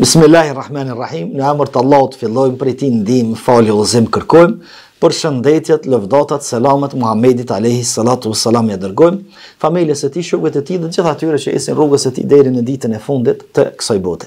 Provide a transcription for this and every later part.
Bismillahirrahmanirrahim. Në emër të Allahut fillojmë, prej tij ndihmë, falje, udhëzim kërkojmë. Për shëndetjet, lëvdatat, selamet Muhamedit alayhi salatu wassalam ja dërgojmë familjes së tij, shokëve të tij dhe gjithë atyre që ecin rrugës së tij deri në ditën e fundit të kësaj bote.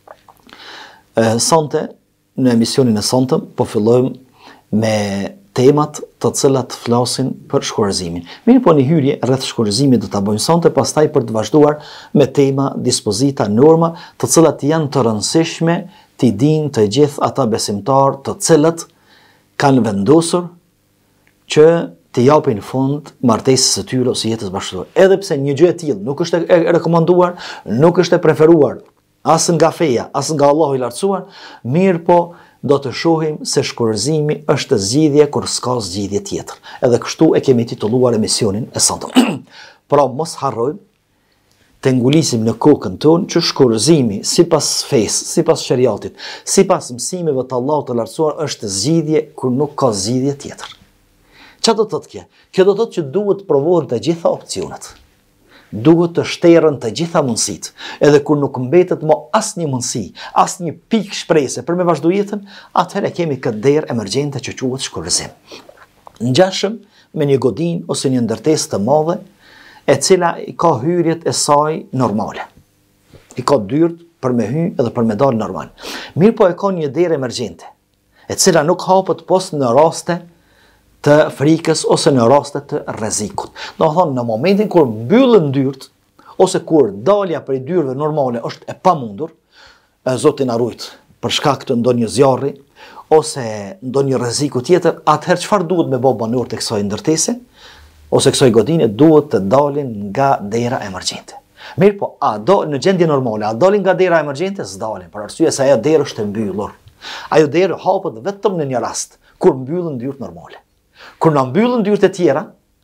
Sonte në emisionin e sontëm po fillojmë me temat të cilat flasin për shkuarzimin. Mirë po, një hyrje rreth shkuarzimit do ta bëjmë sonte, pastaj për të vazhduar me tema, dispozita, norma, të cilat janë të rëndësishme t'i dinë të gjithë ata besimtar të cilët kanë vendosur që të japin fund martesës së tyre ose jetës bashkëtorë. Edhe pse një gjë e tillë nuk është e rekomanduar, nuk është e preferuar as nga feja, as nga Allahu i lartësuar, mirë po do të shohim se shkuarzimi është zgjidhje kur s'ka zgjidhje tjetër. Edhe kështu e kemi titulluar emisionin e sotëm. Pra mos harrojmë të ngulisim në kokën tonë që shkuarzimi sipas fesë, sipas shariatit, sipas mësimeve të Allahut të lartësuar është zgjidhje kur nuk ka zgjidhje tjetër. Çfarë do të thotë kjo? Kjo do të thotë që duhet të provohen të gjitha opsionet. Duhet të shterën të gjitha mundësitë. Edhe kur nuk mbetet më asnjë mundësi, asnjë pikë shprehje për me vazhdu jetën, atëherë kemi këtë derë emergjente që quhet shkuarzim. Ngjashëm me një godinë ose një ndërtesë të madhe, e cila i ka hyrjet e saj normale. I ka dyert për me hy edhe për me dalë normal. Mirë po e ka një derë emergjente, e cila nuk hapet pos në raste të frikës ose në raste të rrezikut. Do të thonë, në momentin kur mbyllen dyert ose kur dalja prej dyrëve normale është e pamundur, Zoti na ruaj, për shkak të ndonjë zjarri ose ndonjë rreziku tjetër, atëherë çfarë duhet me bë banorët e kësaj ndërtese ose kësaj godine? Duhet të dalin nga dera emergjente. Mirë po, a do në gjendje normale, a dalin nga dera emergjente? S'dalin, për arsye se ajo derë është e mbyllur. Ajo derë hapet vetëm në një rast, kur mbyllen dyert normale. Kur na mbyllen dyert e tjera,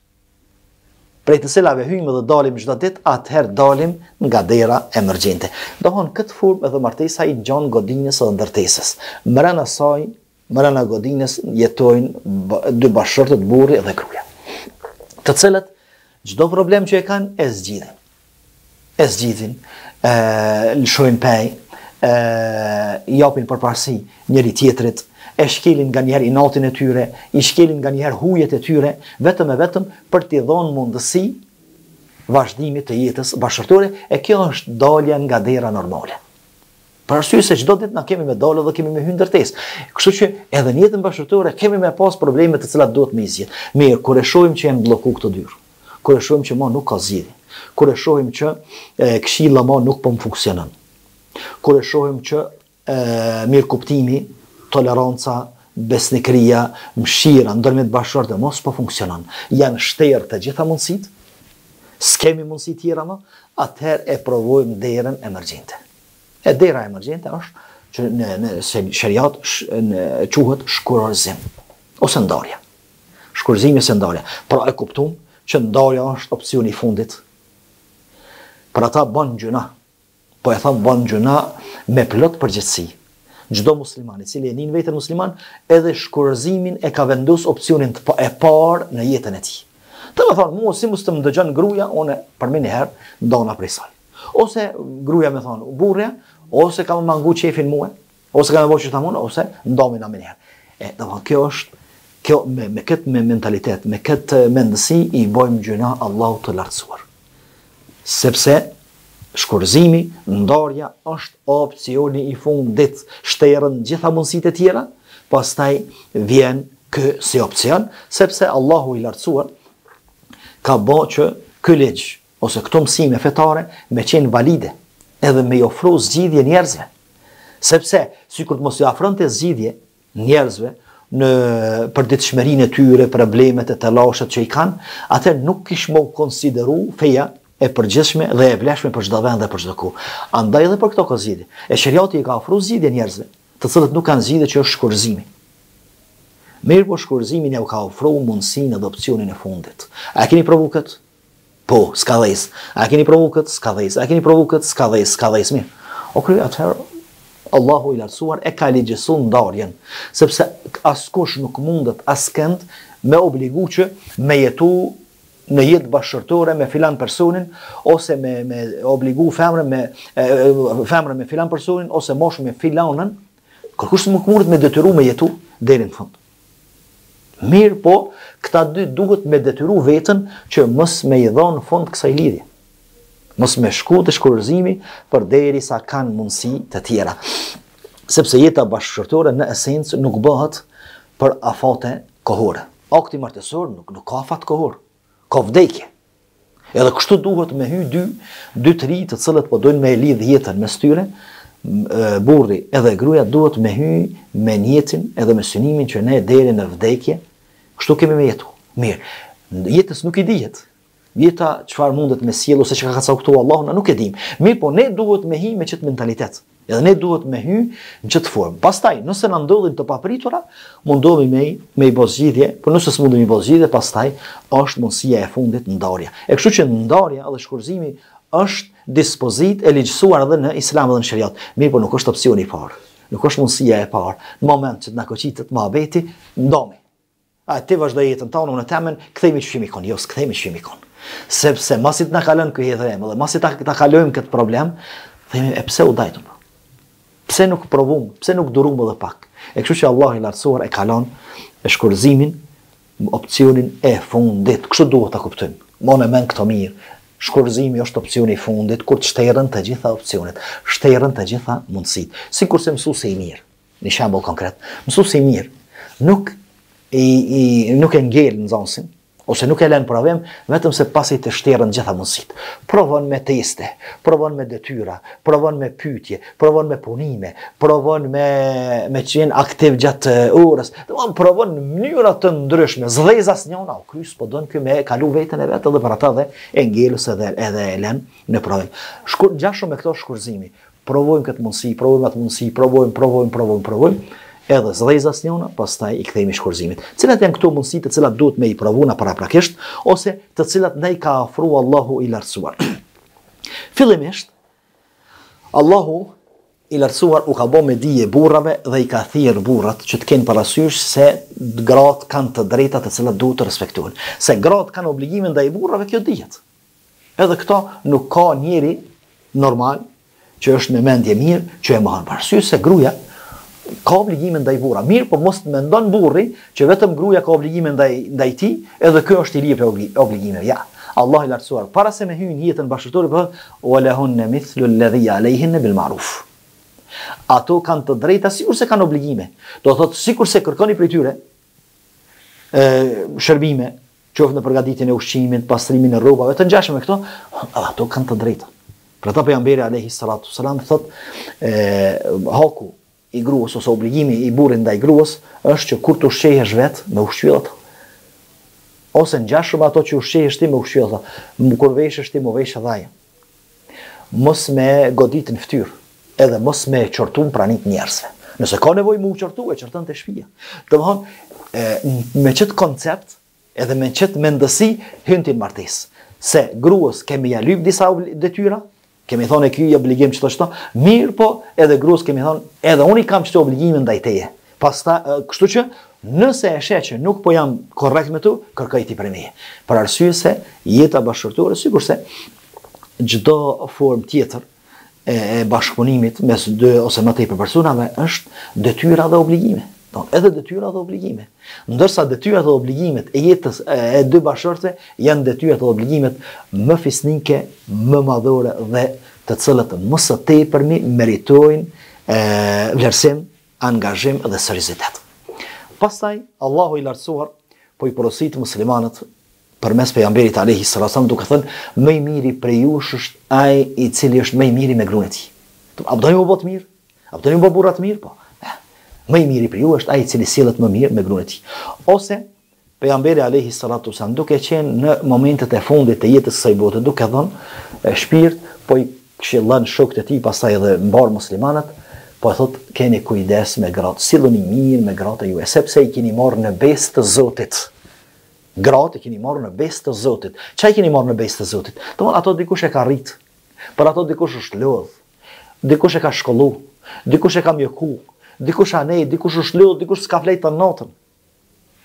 prej të cilave hyjmë dhe dalim çdo ditë, atëherë dalim nga dera emergjente. Dohon këtë formë edhe martesa i gjan godinës dhe ndërtesës. Brenda saj, brenda godinës jetojnë dy bashkëshortët, burri dhe gruaja, të cilët çdo problem që e kanë e zgjidhin. E zgjidhin, lëshojnë pej, japin përparësi njëri tjetrit, e shkelin nga njëherë inatin e tyre, i shkelin nga njëherë hujet e tyre, vetëm e vetëm për t'i dhonë mundësi vazhdimit të jetës bashkëtorë, e kjo është dalja nga dera normale. Për arsye se çdo ditë na kemi me dalë dhe kemi me hyrë ndërtesë. Kështu që edhe në jetën bashkëtorë kemi me pas probleme të cilat duhet me zgjidhur. Mirë, kur e shohim që janë bllokuar këto dyrë, kur e shohim që më nuk ka zgjidhje, kur e shohim që këshilla më nuk po funksionon, kur e shohim që mirëkuptimi, toleranca, besnikëria, mëshira ndërmjet bashkëshortëve mos po funksionon, janë shterë të gjitha mundësitë, s'kemi mundësi tjera më, atëherë e provojmë derën emergjente. E dera emergjente është që në shariat quhet shkuarzim ose ndarja. Shkuarzimi ose ndarja. Pra e kuptum që ndarja është opsioni i fundit. Për ata bën gjuna, po e them bën gjuna me plot përgjegjësi. Çdo musliman i cili e nin veten musliman, edhe shkuarzimin e ka vendosur opsionin e parë në jetën e tij. Të më thonë, mua si mos të më dëgjon gruaja, unë për më një herë ndona prej saj. Ose gruaja më thonë, burrja, ose ka më mangu qefin mua, ose ka më bëjë çfarë mua, ose ndomi na më një herë. Do të thonë, kjo me këtë mentalitet, me këtë mendësi i bëjmë gjuna Allahut të lartësuar. Sepse shkuarzimi, ndarja është opsioni i fundit, shterën gjitha mundësitë e tjera, pastaj vjen ky si opsion, sepse Allahu i lartësuar ka bërë që ky ligj ose këto mësime fetare me qenë valide, edhe me i ofru zgjidhje njerëzve. Sepse sikur të mos i ofronte zgjidhje njerëzve në përditshmërinë e tyre, problemet e të lashët që i kanë, atë nuk kish më konsideru feja e përgjithshme dhe e vlefshme për çdo vend dhe për çdo kohë. Andaj edhe për këto ka zgjidhje. E shariati i ka ofruar zgjidhje njerëzve, të cilët nuk kanë zgjidhje, që është shkuarzimi. Mirë po, shkuarzimin ja u ka ofruar mundësinë dhe opsionin e fundit. A keni provu këtë? Po, s'ka dhejs. A keni provu këtë? S'ka dhejs. A keni provu këtë? S'ka dhejs. S'ka dhejs. Mirë. Atëherë Allahu i lartësuar e ka ligjësuar ndarjen, sepse askush nuk mundet askënd me obligu që me jetu në jetë bashkërtore me filan personin, ose me obligu femrën me filan personin, ose moshën me filanën, kërkush nuk mundet me detyru me jetu deri në fund. Mirë po, këta dy duhet me detyru vetën që mos me i dhonë në fund kësaj lidhje. Mos me shku të shkurzimi për deri sa kanë mundësi të tjera. Sepse jeta bashkëshortore në esencë nuk bëhet për afate kohore. Akti martesor nuk ka afat kohor, ka vdekje. Edhe kështu duhet me hy dy të ri të cilët po dojnë me lidh jetën mes tyre, burri edhe gruaja duhet me hy me njetin edhe me synimin që ne deri në vdekje, kështu kemi me jetu. Mirë, jetës nuk i dihet. Jeta çfarë mundet me sjell ose çka ka caktuar Allahu na nuk e dim. Mirë, po ne duhet me hy me çet mentalitet. Edhe ne duhet me hy në çet formë. Pastaj, nëse na ndodhin të papritura, mundohemi me i bë zgjidhje, por nëse s'mundemi bë zgjidhje, pastaj është mundësia e fundit ndarja. E kështu që ndarja edhe shkurzimi është dispozit e ligjësuar edhe në Islam edhe në Shariat. Mirë, po nuk është opsioni i parë. Nuk është mundësia e parë. Në moment që të na koqitet mohabeti, ndomi. A ti vazhdo jetën tonë në temën, kthehemi çmikon, jo, s'kthehemi çmikon. Sepse masi të na kalon ky hedhëm, dhe masi ta kalojmë këtë problem, themi e pse u dajtëm? Pse nuk provum, pse nuk durum edhe pak? E kështu që Allah i lartësuar e kalon e shkurzimin, opsionin e fundit. Kështu duhet ta kuptojmë. Monë men këto mirë. Shkurzimi është opsioni i fundit kur të shterën të gjitha opsionet, shterën të gjitha mundësitë. Sikurse mësuesi i mirë, në shembull konkret, mësuesi i mirë nuk e ngel nxënësin, ose nuk e lën provim vetëm se pasi të shterën gjitha mundësitë. Provon me teste, provon me detyra, provon me pyetje, provon me punime, provon me qenë aktiv gjatë orës, domethënë provon në mënyra të ndryshme, zhdhezas njëna, o krys po don ky me kalu veten e vet edhe për ata dhe e ngelës edhe e lën në provim. Ngjashëm me këto shkurzimi. Provojmë këtë mundësi, provojmë atë mundësi, provojmë. Edhe zhdhezas njëna, pastaj i kthejmë shkurzimit. Cilat janë këto mundësi të cilat duhet me i provuna paraprakisht, ose të cilat ne i ka ofruar Allahu i lartësuar. Fillimisht, Allahu i lartësuar u ka bë me dije burrave dhe i ka thirrë burrat që të kenë parasysh se gratë kanë të drejta të cilat duhet të respektohen. Se gratë kanë obligime ndaj burrave, kjo dihet. Edhe këto nuk ka njeri normal që është me mendje mirë që e mohon parasysh se gruaja ka obligime ndaj burra. Mirë, po mos mendon burri që vetëm gruaja ka obligime ndaj tij, edhe ky është i lirë për obligime. Ja, Allah i lartësuar para se me hyn jetën bashkëtorë bëhet walahunna mithlu alladhi alayhinna bil ma'ruf. Ato kanë të drejta sikur se kanë obligime. Do thotë sikur se kërkoni prej tyre shërbime, qoftë në përgatitjen e ushqimit, pastrimin e rrobave, të ngjashme me këto, ato kanë të drejta. Për ata pejgamberi alayhi salatu sallam thotë haku i gruas ose obligimi i burrit ndaj gruas është që kur të ushqehesh vet me ushqyll ato. Ose ngjashëm ato që ushqehesh ti me ushqyll ato. Kur veshesh ti me vesh dhaja. Mos me godit në fytyrë, edhe mos me qortum pranit njerëzve. Nëse ka nevojë me u qortu, e qorton te shtëpia. Domthon me çet koncept edhe me çet mendësi hyn ti në martesë. Se gruas kemi ja lyp disa detyra, kemi thonë ky i obligim çto, mirë po edhe gruas kemi thonë edhe unë kam çto obligime ndaj teje. Pastaj kështu që nëse e sheh që nuk po jam korrekt me tu, kërkoj ti prej meje. Për arsye se jeta bashkëtorë, sikurse çdo formë tjetër e bashkëpunimit mes dy ose më tepër personave është detyra dhe obligime. Edhe detyra dhe obligime. Ndërsa detyrat dhe obligimet e jetës e dy bashkëshortëve janë detyrat dhe obligimet më fisnike, më madhore dhe të cilët më së tepërmi meritojnë vlerësim, angazhim dhe seriozitet. Pastaj Allahu i lartësuar po i porosit muslimanët përmes pejgamberit alayhi sallam duke thënë më i miri prej jush është ai i cili është më i miri me gruan e tij. A do të bëhet mirë? A do të bëhet burrat mirë po? Më i miri për ju është ai i cili sillet më mirë me gruan e tij. Ose pejgamberi alayhi salatu sallam duke qenë në momentet e fundit të jetës së saj bote, duke dhënë shpirt, po i këshillon shokët e tij, pastaj edhe mbar muslimanët, po thotë keni kujdes me gratë, silluni mirë me gratë juaj, sepse i keni marrë në besë të Zotit. Gratë i keni marrë në besë të Zotit. Çfarë keni marrë në besë të Zotit? Domthonë ato dikush e ka rrit. Për ato dikush është lodh. Dikush e ka shkollu, dikush e ka mjeku. Dikush anej, dikush është lodh, dikush s'ka flet të natën.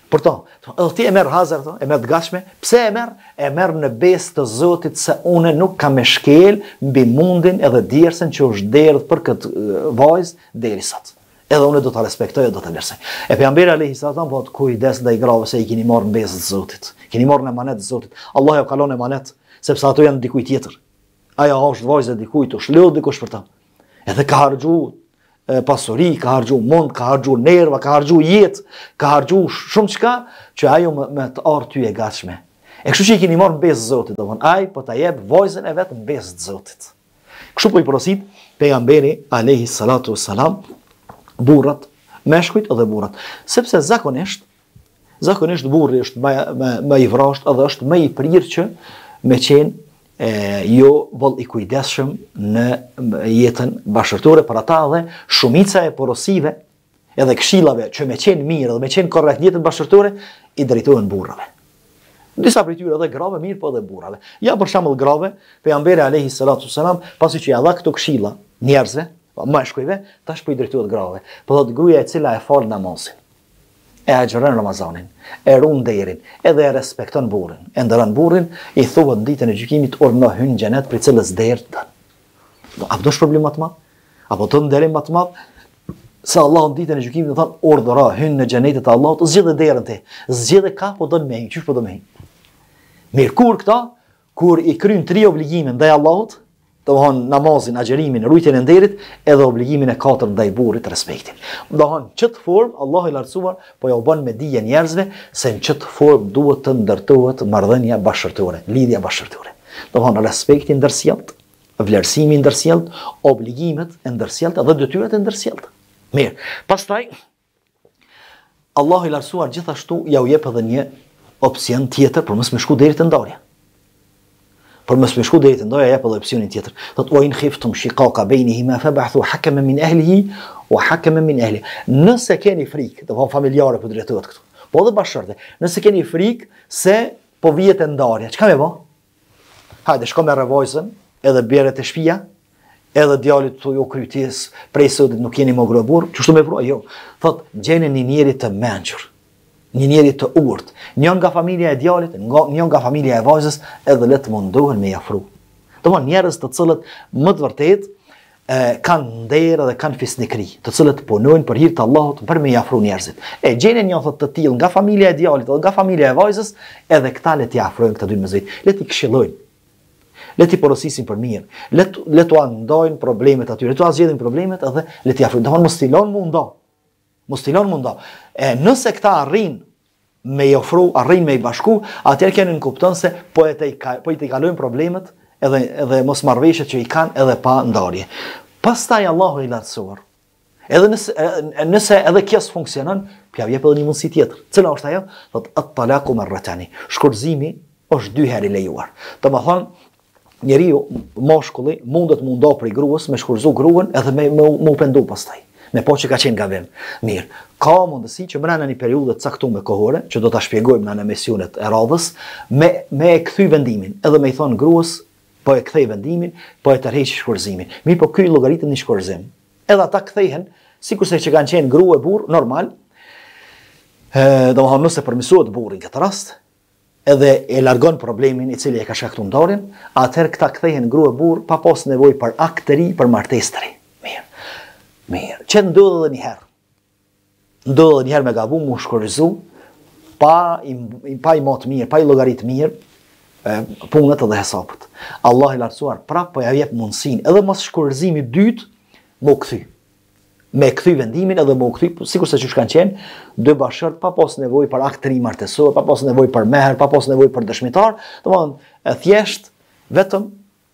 Për to, edhe ti e merr hazard, e merr të gatshme, pse e merr? E merr në besë të Zotit se unë nuk kam me shkel mbi mundin edhe djersën që është derdh për këtë vajzë deri sot. Edhe unë do ta respektoj, do ta vlerësoj. E pejgamberi alayhis salam po kujdes ndaj grave se i keni marrë në besë të Zotit. Keni marrë në emanet të Zotit. Allah ja kalon emanet sepse ato janë dikujt tjetër. Ajo është vajza dikujt, është lodh dikush për ta. Edhe ka harxhu pasuri, ka harxhu mund, ka harxhu nerva, ka harxhu jetë, ka harxhu shumë çka që ajo me të ardh ty e gatshme. E kështu që i keni marrë në besë të Zotit, domthon ai po ta jep vajzën e vet në besë të Zotit. Kështu po i porosit pejgamberi alayhis salatu wassalam burrat, meshkujt edhe burrat, sepse zakonisht burri është më i vrasht edhe është më i prirë që me qenë jo vëll i kujdesshëm në jetën bashkëtorë për ata dhe shumica e porosive edhe këshillave që me qenë mirë dhe me qenë korrekt në jetën bashkëtorë i drejtohen burrave. Disa prej tyre edhe grave mirë po edhe burrave. Ja për shembull grave, pejgamberi alayhis salatu wassalam pasi që ja dha këto këshilla njerëzve, mashkujve, tash po i drejtohet grave. Po thot gruaja e cila e fal namazin, e agjeron Ramazanin, e ruan derin, edhe e respekton burrin, e ndëron burrin, i thuhet ditën e gjykimit urno hyn në xhenet për cilës derë të. A do të problem më të madh? Apo të nderim më të madh? Se Allahu ditën e gjykimit do thon urdhëro hyn në xhenetin e Allahut, zgjidhë derën ti. Zgjidhë ka po do të më, çish po do më. Mirë kur i kryen 3 obligime ndaj Allahut, domthon namazin, agjerimin, rujtjen e nderit, edhe obligimin e 4 ndaj burrit, respektin. Domthon ç't formë Allahu i lartësuar po ja u bën me dije njerëzve se në ç't formë duhet të ndërtohet marrëdhënia bashkëtorë, lidhja bashkëtorë. Domthon respekti ndërsjellët, vlerësimi ndërsjellët, obligimet e ndërsjellta dhe detyrat e ndërsjellta. Mirë. Pastaj Allahu i lartësuar gjithashtu ja u jep edhe një opsion tjetër për mos më shku deri te ndarja. Për mos më shku deri te ndarja jep edhe opsionin tjetër. Thot wa in khiftum shiqaqa bainihima fab'athu hakaman min ahlihi wa hakaman min ahli. Nëse keni frikë, do të familjare po drejtohet këtu. Po edhe bashkëshorte. Nëse keni frikë se po vihet e ndarja, çka më bë? Hajde, shko me revojzën, edhe bjerët e shtëpia, edhe djalit të jo krytis, prej sotit nuk jeni më grobur, çështu më vro, jo. Thot gjeni një njeri të mençur, një njeri të urt, njën nga familja e djalit, njën nga familja e vajzës, edhe le të mundohen me jafru. Domthon njerëz të cilët më të vërtet kanë nder dhe kanë fisnikri, të cilët punojnë për hir të Allahut për me jafru njerëzit. E gjeni një thot të tillë nga familja e djalit dhe nga familja e vajzës, edhe këta le të afrojnë këta dy mëzit, le të këshillojnë. Le t'i porosisin për mirë, le t'u ndajnë problemet atyre, le t'u zgjedhin problemet edhe le t'i afrojnë. Domthon mos t'i lënë munda. E nëse këta arrin me i ofru, arrin me i bashku, atëherë keni në kupton se po i t'i kalojnë problemet edhe mos marrëveshjet që i kanë edhe pa ndarje. Pastaj Allahu i lartësuar. Edhe nëse edhe kjo s'funksionon, pja jep edhe një mundësi tjetër. Cila është ajo? Thot at-talaqu marratani. Shkurzimi është 2 herë i lejuar. Domethënë njeriu moshkulli mundet mundo për gruas me shkurzu gruan edhe me u pendu pastaj. Me po që ka qenë gabim. Mirë, ka mundësi që brenda një periudhe të caktuar kohore, që do ta shpjegojmë në emisionet e radhës, me e kthy vendimin, edhe me i thon gruas, po e kthej vendimin, po e tërheq shkurzimin. Mirë, po ky llogaritet në shkurzim. Edhe ata kthehen, sikurse që kanë qenë grua e burr normal. Domethënë nëse përmirësohet burri në këtë rast, edhe e largon problemin i cili e ka shkaktuar ndarjen, atëherë këta kthehen grua e burr pa pas nevojë për akt të ri, për martesë të ri. Mirë, që ndodhë edhe njëherë. Ndodhë edhe njëherë me gabu, mu shkurrizu, pa i matë mirë, pa i llogarit mirë, punët edhe hesapët. Allah i lartësuar prap po ja jep mundësinë, edhe mos shkurrizimi dytë, mu kthy. Me kthy vendimin edhe mu kthy, sikur se që kanë qenë, 2 bashkët pa pas nevojë për akt të ri martesor, pa pas nevojë për meher, pa pas nevojë për dëshmitar, domethënë thjesht vetëm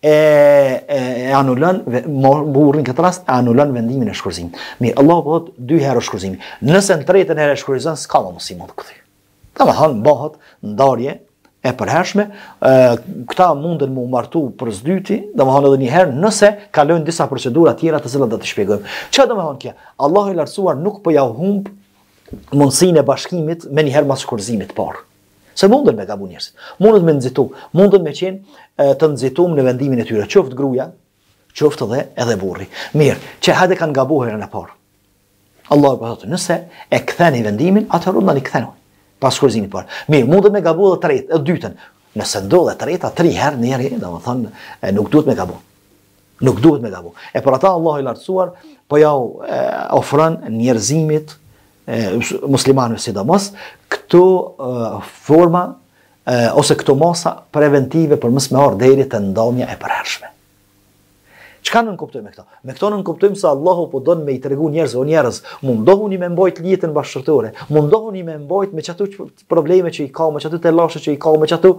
e anulon burrin këtë rast, anulon vendimin e shkurzimit. Mirë, Allah po thot 2 herë shkurzimi. Nëse në 3-ën herë shkurizon, s'ka më mundësi më të kthy. Domethënë bëhet ndarje e përhershme, këta munden mu martu për s'dyti, domethënë edhe një herë nëse kalojnë disa procedura tjera të cilat do të shpjegojmë. Çfarë domethënë kjo? Allahu i lartësuar nuk po ja humb mundësinë e bashkimit me një herë mas shkurzimit të parë. Se munden me gabu njerëzit, munden me nxitu, munden me qenë të nxitum në vendimin e tyre, qoftë gruaja, qoftë edhe burri. Mirë, që hajde kanë gabuar herën e parë. Allahu po thotë, nëse e ktheni vendimin, atëherë ndani ktheni. pas shkurzimit parë. Mirë, mundet me gabu edhe tretë, edhe dytën. Nëse ndodhe treta 3 herë njeri, domethënë nuk duhet me gabu. Nuk duhet me gabu. E për ata Allahu i lartësuar po ja ofron njerëzimit muslimanëve sidomos këto forma ose këto mosa preventive për mos me ardhur deri te ndomja e përhershme. Çka nën kuptojmë me këto? Me këto nën kuptojmë se Allahu po don me I tregu njerëz, o njerëz, mundohuni me mbajt jetën bashkëtorë, mundohuni me mbajt me çato probleme që I ka, me çato tellashe që I ka, me çato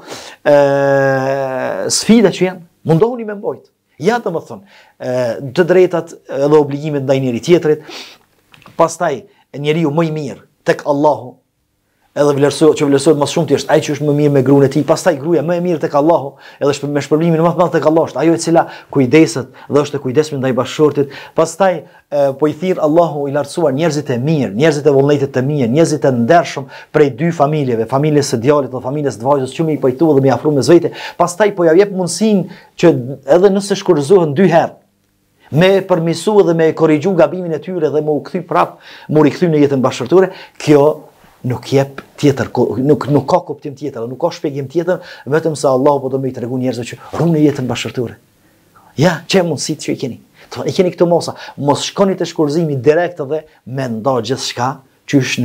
sfida që janë, mundohuni me mbajt. Ja të më thonë, të drejtat edhe obligimet ndaj njëri tjetrit, pastaj njeriu më I mirë tek Allahu, edhe vlerësohet më shumë ti është ai që është më mirë me gruan e tij, pastaj gruaja më e mirë tek Allahu, edhe me shpërblimin më të madh tek Allahu, ajo e cila kujdeset dhe është e kujdesshme ndaj bashkëshortit, pastaj po I thirr Allahu I lartësuar njerëzit e mirë, njerëzit e vullnetit të mirë, njerëzit e ndershëm prej dy familjeve, familjes së djalit dhe familjes të vajzës që më I pajtu dhe më I afru me zvete, pastaj po ja jep mundësinë që edhe nëse shkurzohen 2 herë me përmisu dhe me korrigju gabimin e tyre dhe më u kthy prap, më u rikthy në jetën bashkëshortore, kjo nuk jep tjetër, nuk ka kuptim tjetër, nuk ka shpjegim tjetër, vetëm se Allahu po do më I tregu njerëzve që runi jetën bashkëshortore. Ja, çe mundësitë që I keni. I keni këto mosa, mos shkoni te shkurzimi direkt dhe me nda gjithçka qysh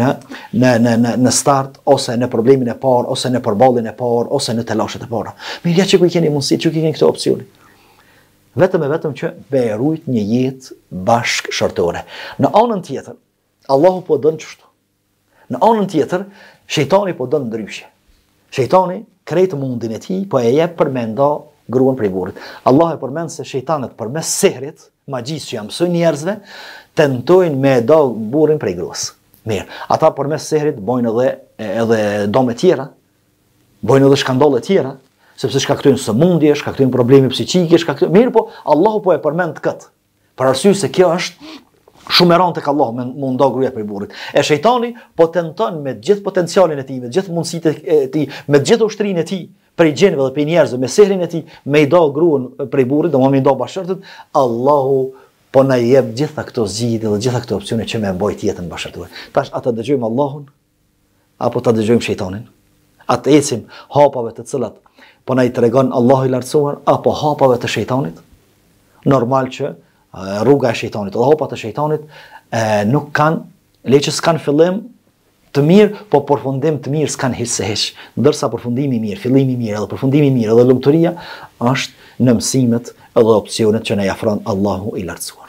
në start ose në problemin e parë ose në përballjen e parë ose në telashet e para. Mirë, ja që ku I keni mundësitë, që keni këto opsione. Vetëm e vetëm që be rujt një jetë bashkëshortore. Në anën tjetër, Allahu po don çështu. Në anën tjetër, shejtani po don ndryshe. Shejtani krejt mundin e tij po e jep për me nda gruan prej burrit. Allah e përmend se shejtanët përmes sehrit, magjisë që ja mësojnë njerëzve, tentojnë me da burrin prej gruas. Mirë, ata përmes sehrit bojnë edhe dome tjera, bojnë edhe shkandalle tjera, sepse shkaktojnë sëmundje, shkaktojnë probleme psiqike, mirë, po Allahu po e përmend këtë. Për arsye se kjo është shumë e rëndë tek Allahu me nda gruaja prej burrit. E shejtani po tenton me gjithë potencialin e tij, me gjithë mundësitë e tij, me gjithë ushtrinë e tij prej gjenëve dhe prej njerëzve, me sehrin e tij, me I da gruan prej burrit, domethënë me I da bashkëshortit, Allahu po na jep gjitha këto zgjidhje dhe gjitha këto opsione që me mbajt jetën bashkëshortore. Tash ata dëgjojmë Allahun apo ta dëgjojmë shejtanin? Atë ecim hapave të cilat po na I tregon Allahu I lartësuar apo hapave të shejtanit? Normal që rruga e shejtanit dhe hapat e shejtanit nuk kanë, leqë s'kan fillim të mirë, po përfundim të mirë s'kan hiç se hiç. Ndërsa përfundimi I mirë, fillimi I mirë, edhe përfundimi I mirë, edhe lumturia është në mësimet edhe opsionet që na I ofron Allahu I lartësuar.